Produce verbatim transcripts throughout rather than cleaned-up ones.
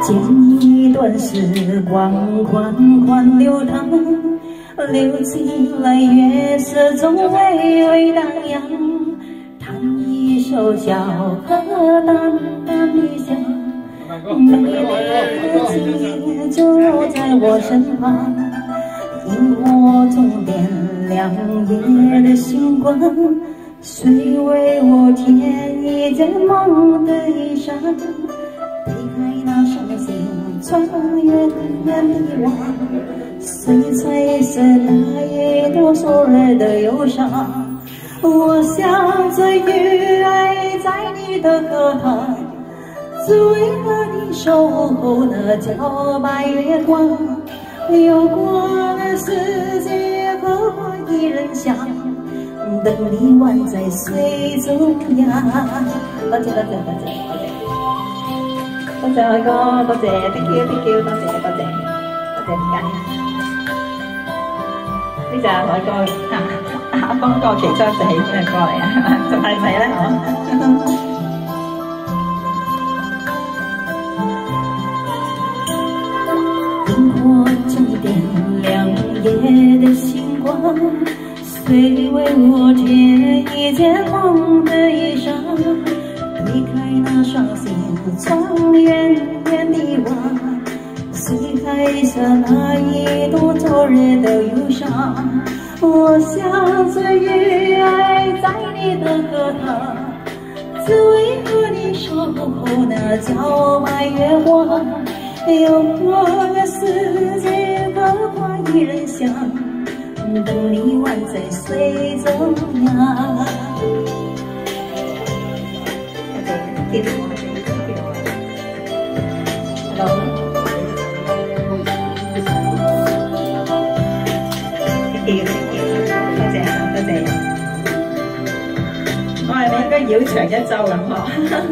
剪一段时光，缓缓流淌，流进了月色中，微微荡漾。弹一首小河，淡淡的香，美丽的景就在我身旁，萤火中点亮夜的星光，谁为我添一件梦的衣裳？推开那双心，穿越远的网，谁吹散那一朵昨日的忧伤？我像醉鱼儿在你的荷塘，只为和你守候那皎白月光。有过的世界荷花一人香，等你宛在水中央。多謝多謝多謝多謝。 多謝海哥，多謝 ，thank you，thank you， 多謝多謝，多謝唔該。呢隻海哥嚇，阿邦哥其中一隻喜歡嘅歌嚟啊，仲係咪咧？螢火中點亮夜的星光，誰為我添一件夢的衣裳？推開那雙心。 窗遠遠的望，誰還剩那一朵昨日的憂傷？我像醉魚兒在你的荷塘，只為和你守候那皎白月光。有過的世界荷花一人香，等你宛在水中央。我係你應該繞場一周咁嗬。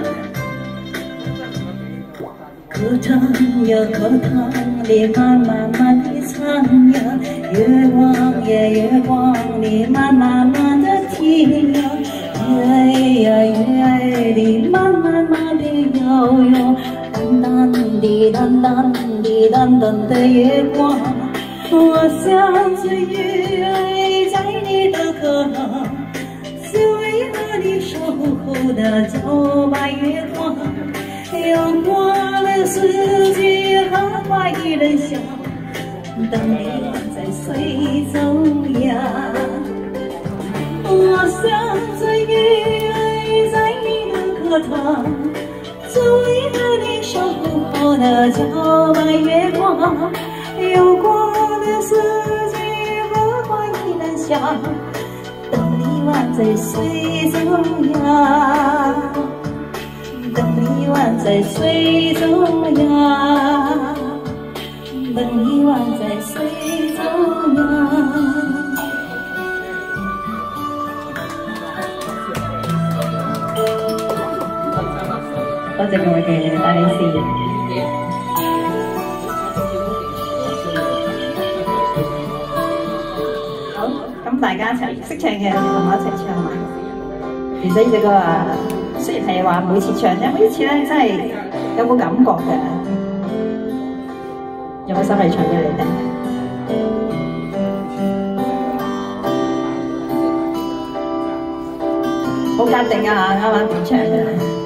荷塘呀荷塘裡慢慢慢地唱呀，月光呀月光裡慢慢慢地聽呀，月兒呀月兒裡慢慢慢地搖搖，淡淡的淡淡的淡淡的月光。 我像醉魚兒在你的荷塘，只為和你守候那皎白月光。有過的世界荷花一人香，等你宛在水中央。我像醉魚兒在你的荷塘，只為和你守候那皎白月光。有過。 世界荷花依然香，等你宛在水中央，等你宛在水中央，等你宛在水中央。多謝各位嘅大理事。 大家一齊識唱嘅，同我一齊唱埋。其實呢隻歌啊，雖然係話每次唱啫，每次咧真係有個感覺嘅。有冇心嚟唱俾你聽？好堅定啊！啱啱點唱嘅？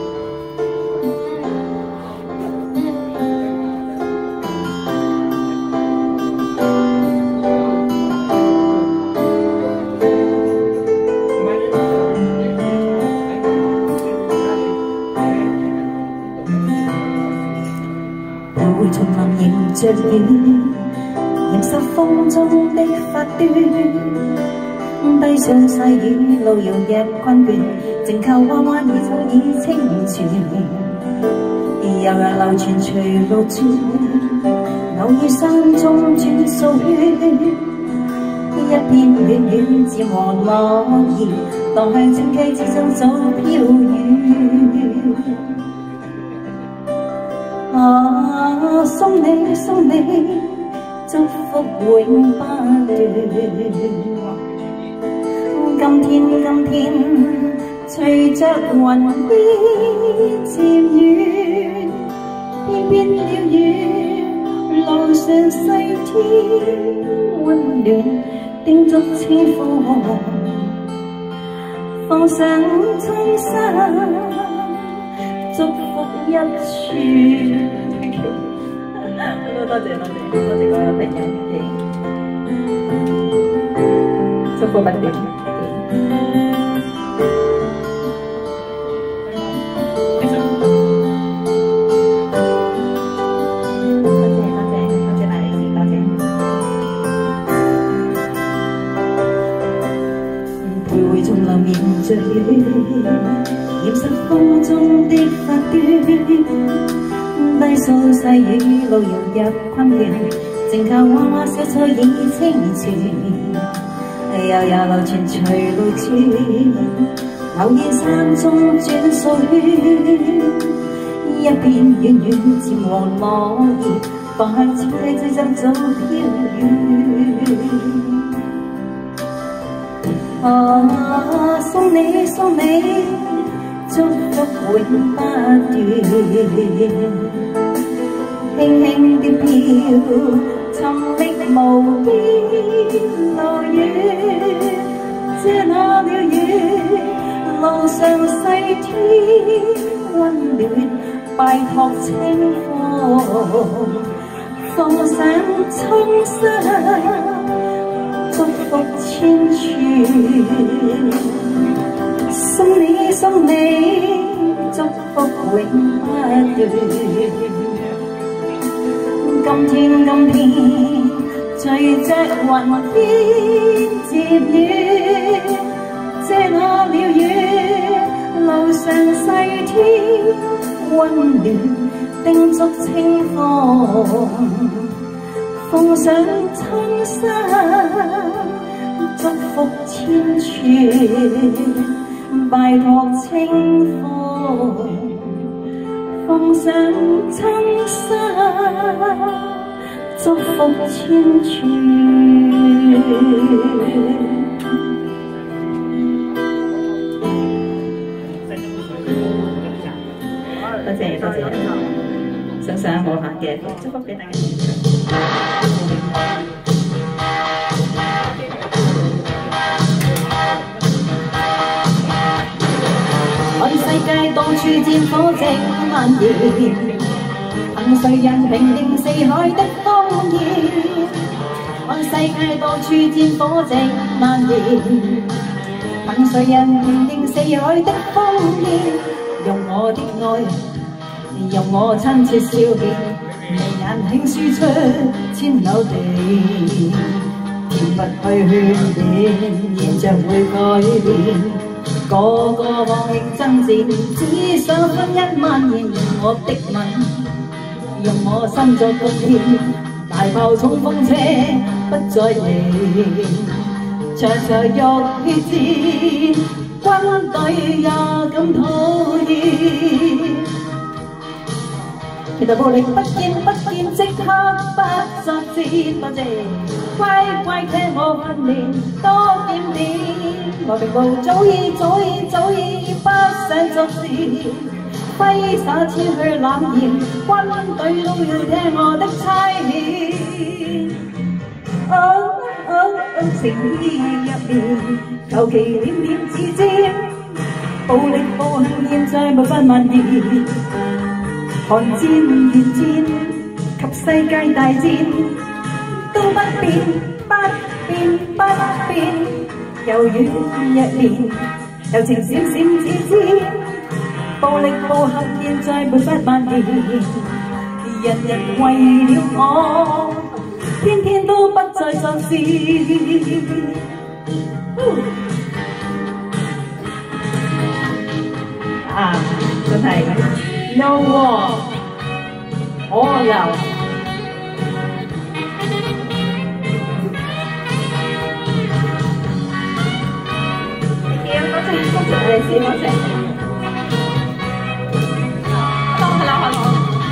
叢林迎着雨，迎受風中的發端。低上細雨，路遙日困倦，靜靠彎彎而早已清泉。悠然流傳隨路轉，偶遇山中轉數圈。一片遠遠漸黃落葉，蕩向正溪之中早飄遠。 啊，送你送你，祝福永不斷。今天今天，隨着雲煙漸遠，偏偏鳥語上世天温暖，叮囑清風，放上衷心，祝福一串。多謝多謝多謝各位朋友嘅祝福不斷。徘徊叢林面醉，掩飾風中的發端。低訴細雨路遙入困倦，靜靠娃娃小草已清泉。悠悠流傳隨路轉，偶見山中轉數圈。一片遠遠漸黃落葉，放向車追針早飄遠。啊，送你送你，祝福永不斷，輕輕地飄，尋覓無邊路遠，這那了遠，路上細天溫暖，拜託清風，放上衷心。祝福千串，送你送你，祝福永不斷。今天今天，隨着雲天漸遠，這那了遠，路上細天溫暖，叮囑清風。奉上衷心，祝福千串，拜託清風。奉上衷心，祝福千串。多謝多謝，送上無限嘅祝福俾大家。看世界到處戰火正蔓延，憑誰人平定四海的烽煙？看世界到處戰火正蔓延，憑誰人平定四海的烽煙？用我的愛，用我親切笑臉，眉眼輕輸出千縷地，甜蜜去勸勉，現象會改變。個個忘形爭戰，只想分一萬言，用我的吻，用我心作貢獻，大炮衝鋒車不再停，場場浴血戰，軍隊也敢討厭。其實暴力不見不見，即刻不作戰，多謝乖乖聽我訓練多點點。和平部早已早已早已不想作戰，揮灑千去冷言，軍隊都要聽我的差遣。哦哦哦，情意入面，求其點點指尖，暴力暴行現在沒法蔓延。寒戰越戰及世界大戰都不變不變不變。猶如日年，柔情閃閃指尖，暴力暴行現在沒法蔓延。人人為了我，天天都不再作戰。啊，真係有喎，我有。多謝你先，多謝。當係啦，係我。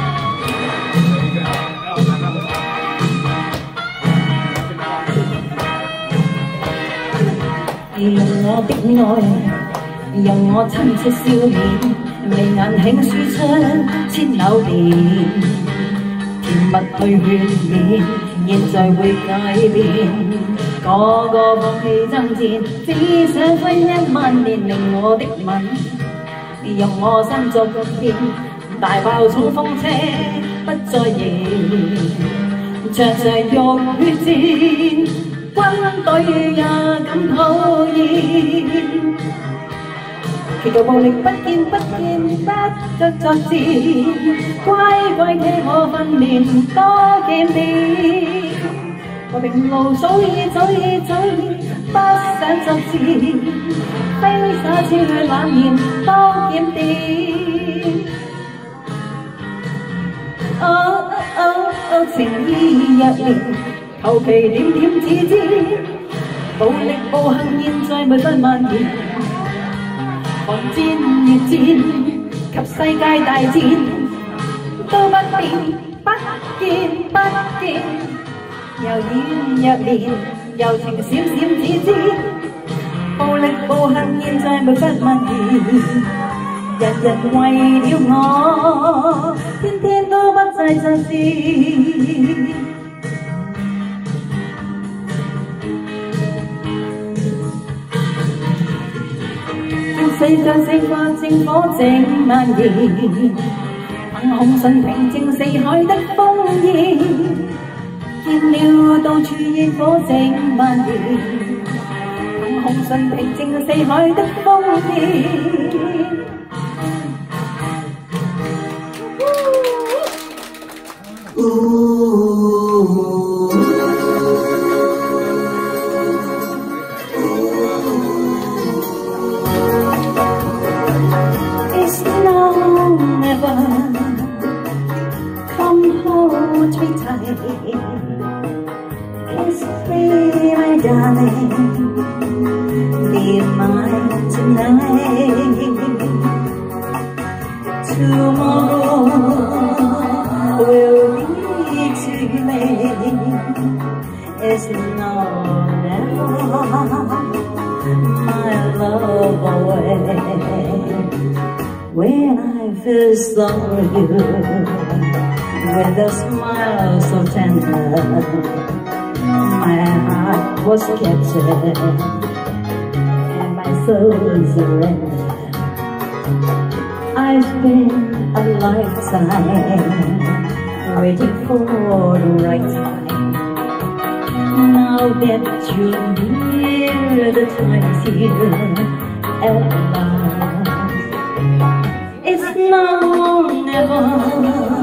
用我的愛，用我親切笑臉，眉眼輕輸出千縷電，甜勿去勸勉，現在會改變。個個放棄爭戰，只想揮一萬年令我的吻，用我心作個天，大炮衝鋒車不再燃，場上浴血戰，軍隊也感討厭。其道暴力不見不見，不得作戰，乖乖聽我訓練，多檢點。和平路早已早已早已不想作戰，揮灑超去冷言，多檢點。哦哦哦，情意若然，求其點點指尖，暴力暴行現在沒分蔓延。寒戰越戰及世界大戰都不變，不見不見，又演又練，柔情閃閃指尖，暴力暴行現在沒法蔓延，人人為了我，天天都不再作戰。世上四化正火正蔓延，憑紅唇平靜四海的烽煙，見了到處焰火正蔓延，憑紅唇平靜四海的烽煙。Kiss me, my darling, be mine tonight. Tomorrow will be too late. It's not never my love away. When I first saw you, with a smile so tender, my heart was captured and my soul surrendered. I spent a lifetime waiting for the right time. Now that you're near, the time is here at last. It's now or never.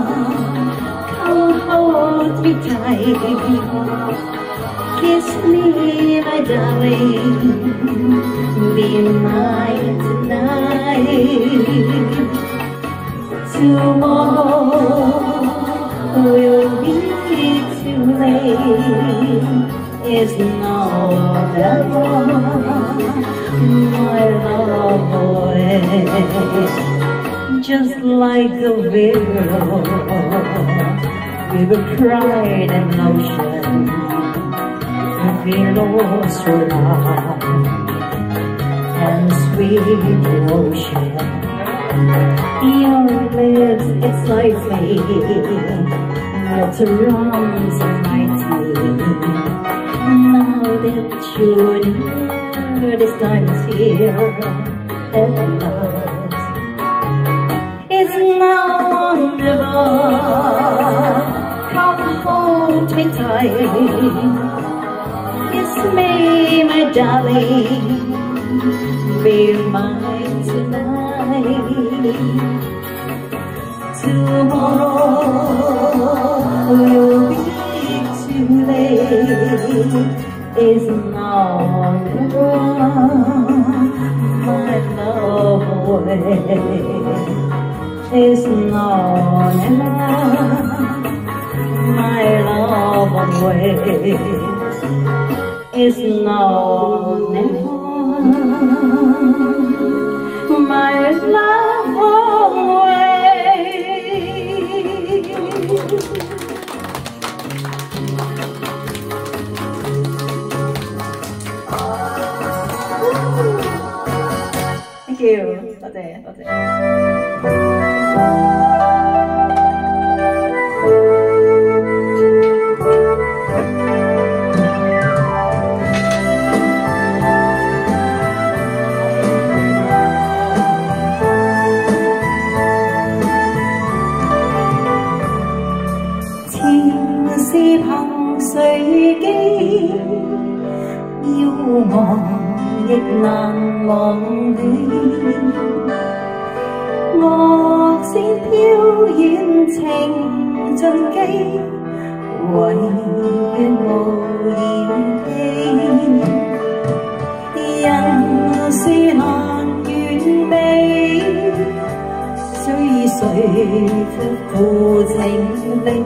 Hold me tight, kiss me, my darling, be mine tonight. Tomorrow will be too late. It's not ever my love away. Just like a river, we were pride and motion, we lost our love and sweet devotion. Your lips excite me, your arms invite me. Now that you're near, this time is here at last. It's now or never. Come hold me tight, kiss me, my darling, be mine tonight. Tomorrow will be too late. It's now or never my love away. It's now or never my love away. It's now or never my love away. Thank you. That's it. That's it. 憑誰記？要忘亦難忘你。樂線飄遠情盡記，唯願無言棄。人樹難完美，雖誰卻負情理。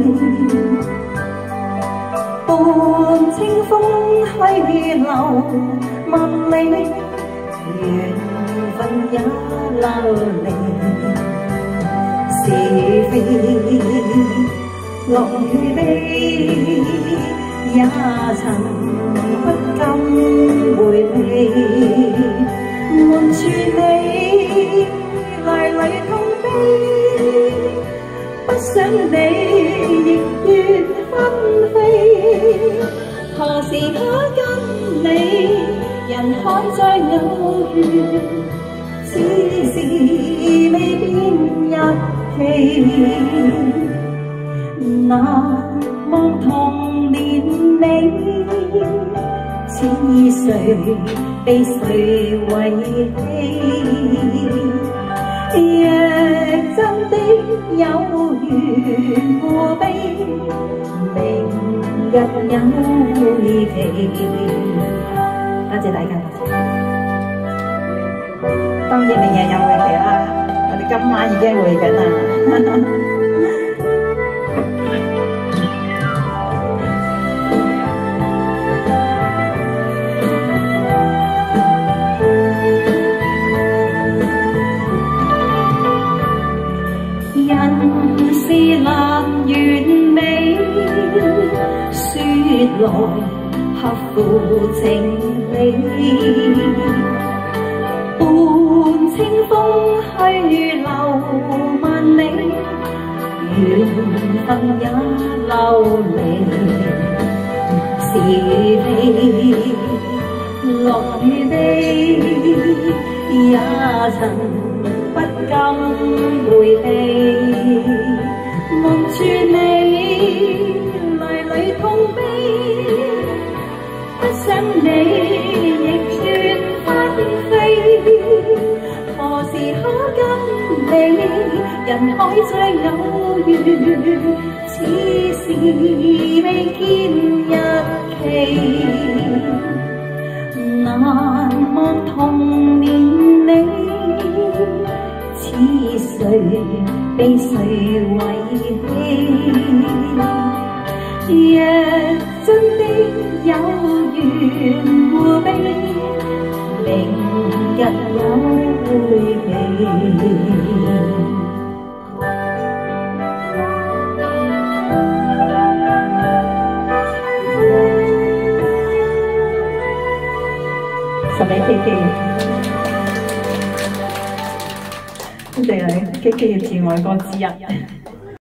伴清風去流萬里，緣分也流離。是非樂與悲，也曾不甘回避。瞞住你，來來痛悲，不想你亦願分飛。何時可跟你人海再偶遇？只是未變日期。難忘童年你，似誰被誰遺棄？若真的有緣互悲，明日有會期。多謝大家。當然明日有會期啦，我哋今晚已經會緊啦。人是難完美，說來合乎情理。伴清風去流萬里，緣分也流離。是非樂與悲，也曾不甘回避。瞞住你，淚裏痛悲，不想你亦願分飛。何時可跟你人海再偶遇？此時未見日期。難忘童年你，似誰被誰遺棄？若真的有緣互悲，明日有會期。送俾 K K。多謝你 ，K K 嘅摯愛歌之一。